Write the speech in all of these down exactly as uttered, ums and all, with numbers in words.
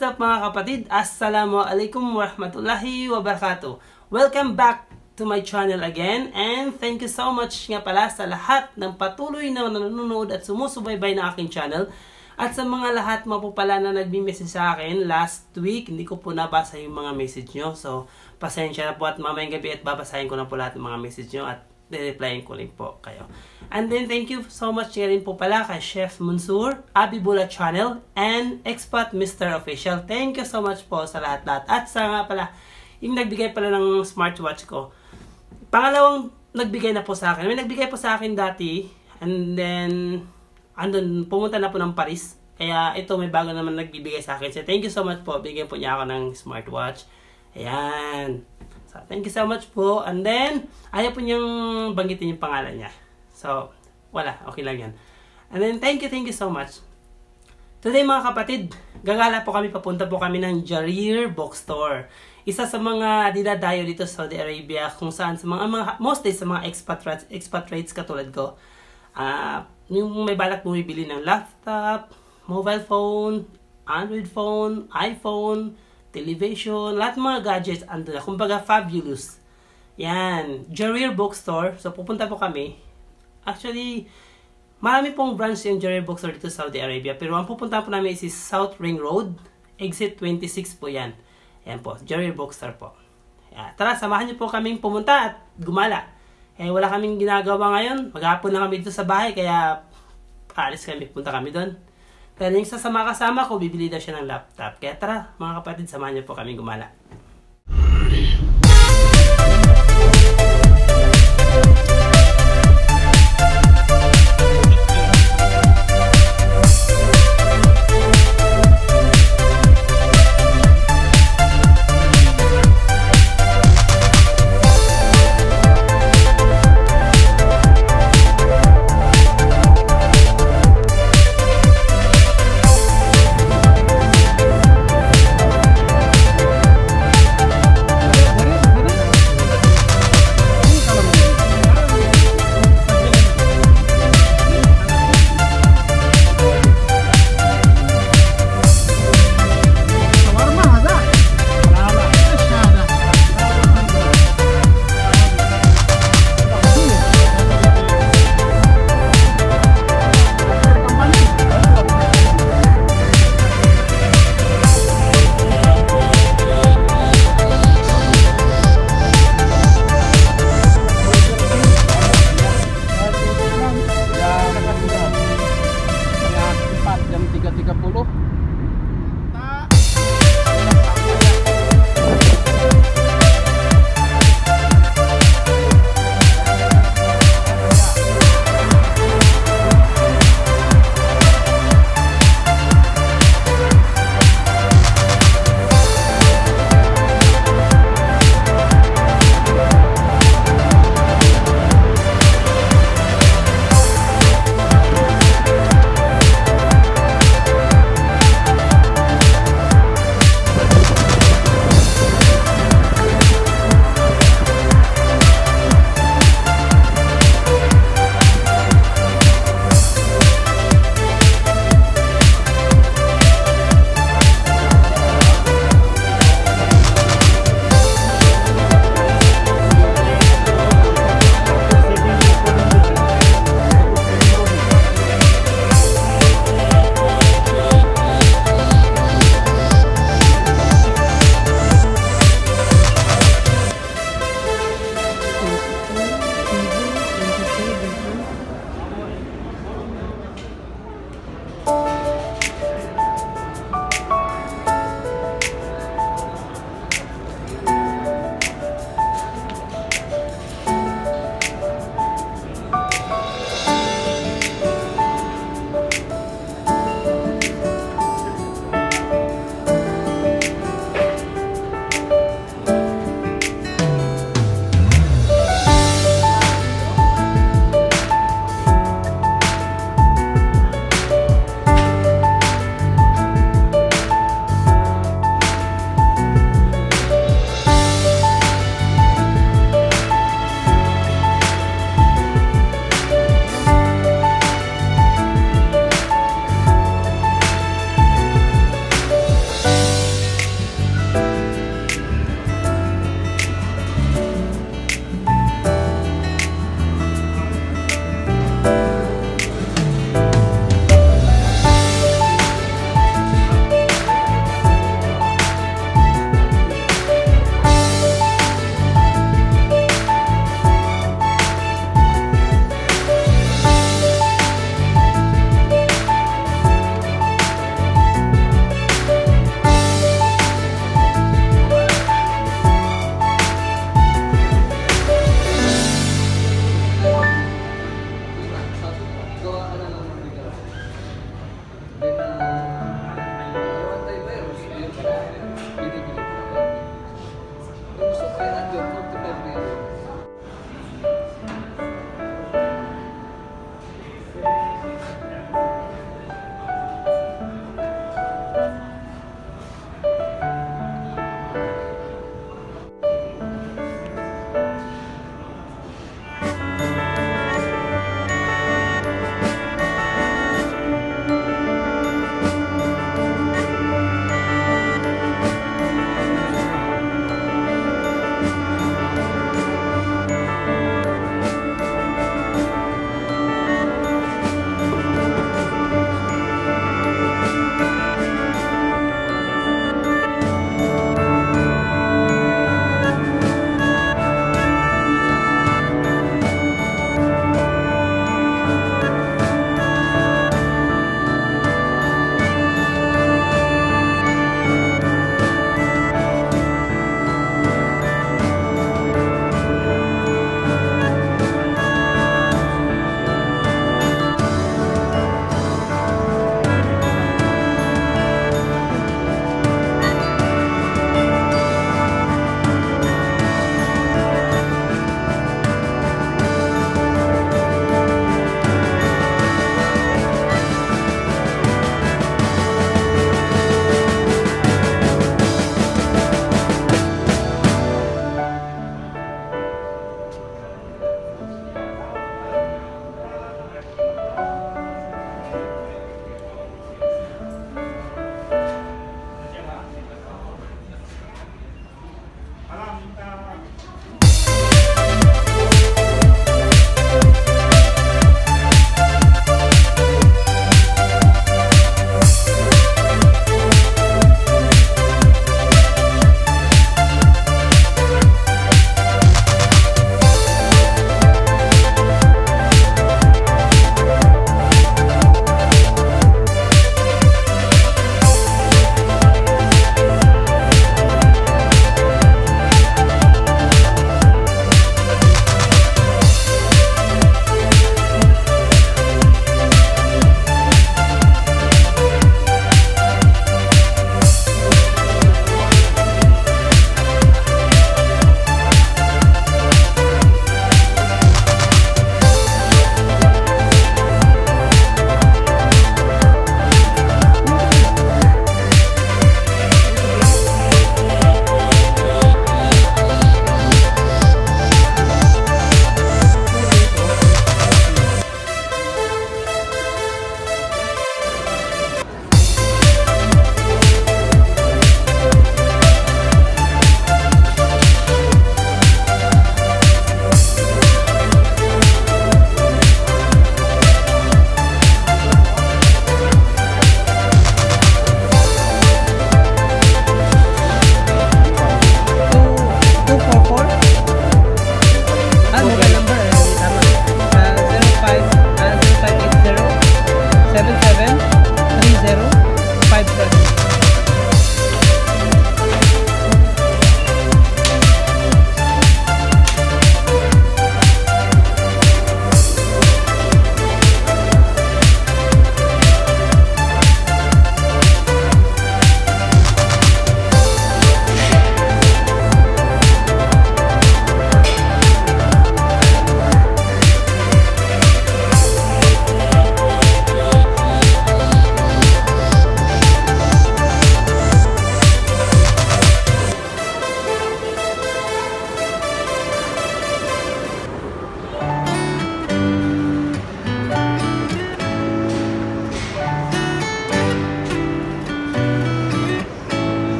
What's up mga kapatid? Assalamualaikum warahmatullahi wabarakatuh. Welcome back to my channel again, and thank you so much nga pala sa lahat ng patuloy na nanonood at sumusubaybay na aking channel. At sa mga lahat mo po pala na nagbi-message sa akin last week, hindi ko po nabasa yung mga message nyo. So, pasensya na po at mamayang gabi at babasahin ko na po lahat ng mga message nyo at re-replyin ko rin po kayo. And then, thank you so much nga rin po pala kay Chef Munsur, Abibula Channel, and Expat Mister Official. Thank you so much po sa lahat-lahat. At sa nga pala, yung nagbigay pala ng smartwatch ko, pangalawang nagbigay na po sa akin. May nagbigay po sa akin dati, and then, andun, pumunta na po ng Paris. Kaya ito, may bago naman nagbibigay sa akin. So, thank you so much po. Bigyan po niya ako ng smartwatch. Ayan. So, thank you so much po. And then, ayaw po niyang banggitin yung pangalan niya. So, wala. Okay lang yan. And then, thank you, thank you so much. Today, mga kapatid, gagala po kami, papunta po kami ng Jarir Bookstore. Isa sa mga dinadayo dito sa Saudi Arabia, kung saan sa mga, mga mostly sa mga expatriates, expatriates katulad ko, ah, uh, yung may balak bumibili ng laptop, mobile phone, Android phone, iPhone, television, lahat ng mga gadgets ando na. Kumbaga, fabulous. Yan. Jarir Bookstore. So, pupunta po kami. Actually, marami pong branch yung Jarir Bookstore dito sa Saudi Arabia. Pero ang pupunta po namin is South Ring Road. Exit twenty-six po yan. Yan po. Jarir Bookstore po. Yan. Tara, samahan niyo po kaming pumunta at gumala. Eh, wala kaming ginagawa ngayon. Maghapon na kami dito sa bahay. Kaya, alis kami. Punta kami doon. Pero yung sasama kasama ko, bibili daw siya ng laptop. Kaya tara, mga kapatid, samahan niyo po kami gumala.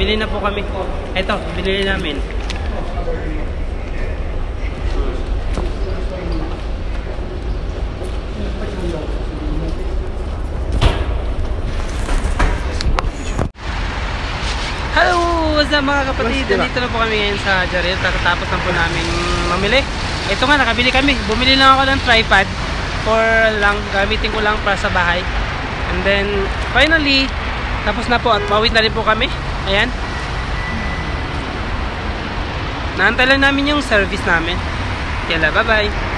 bili na po kami. Ito, binili namin. Hello! What's up mga kapatid? Dito na po kami ngayon sa Jaril. Tatapos na po namin mamili. Ito nga, nakabili kami. Bumili lang ako ng tripod for lang, gamitin ko lang para sa bahay. And then, finally, tapos na po at pauwi na rin po kami. Ayan. Naantay lang namin yung service namin. Kaya bye bye!